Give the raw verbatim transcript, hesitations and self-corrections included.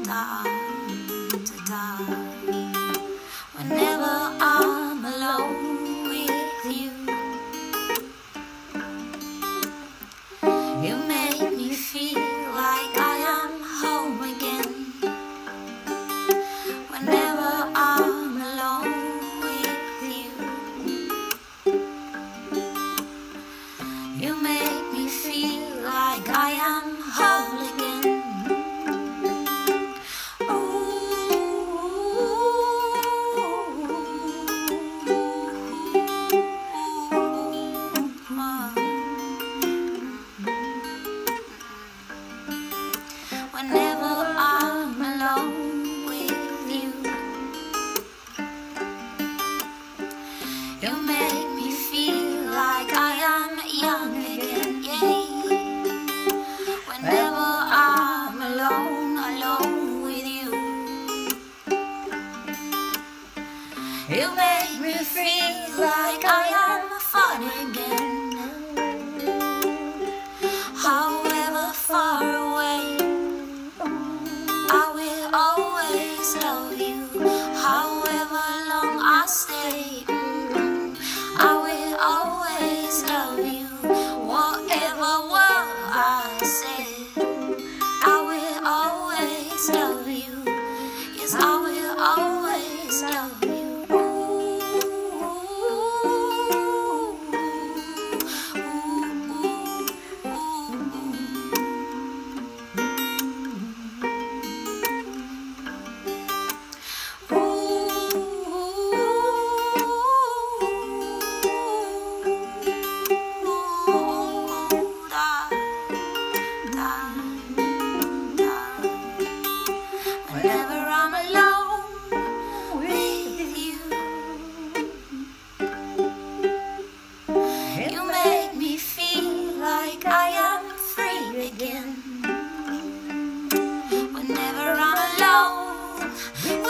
dark, to dark. Whenever I'm alone with you, you make me feel like I am home again. Whenever I'm alone with you, you make me feel like I am whole again. Whenever I'm alone with you, you make me feel like I am young again, yeah. Whenever I'm alone, alone with you, you make me feel like I am fun again. However far away, I will always love you. However long I stay, mm, I will always love you. Whatever word I say, I will always love you. Yes, I will always love you. Whenever I'm alone with you, you make me feel like I am free again. Whenever I'm alone